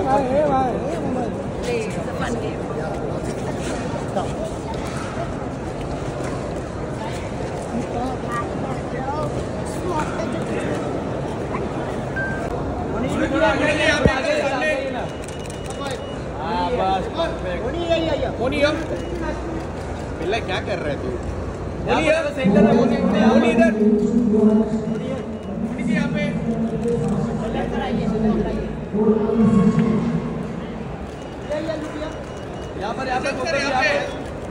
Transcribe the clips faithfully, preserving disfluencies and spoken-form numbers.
It's a fun game. पिल्ला क्या कर रहे तू? मोनी यार सेंटर में मोनी मोनी इधर मोनी जी यहाँ पे यहाँ पर यहाँ पर यहाँ पे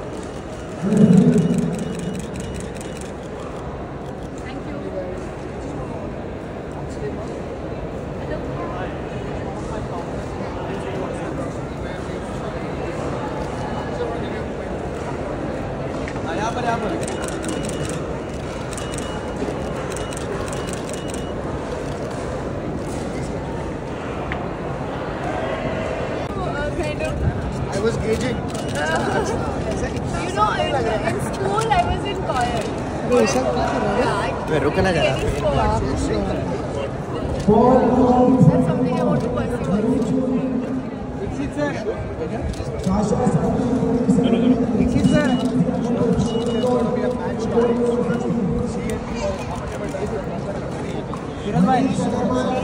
यहाँ पर यहाँ पर I was gauging. Uh, you know, in, in school I was in choir. Yeah, I मैं रुक ना any जरा. sport. That's something I want to pursue also. Exit sir. Exit sir. किरण भाई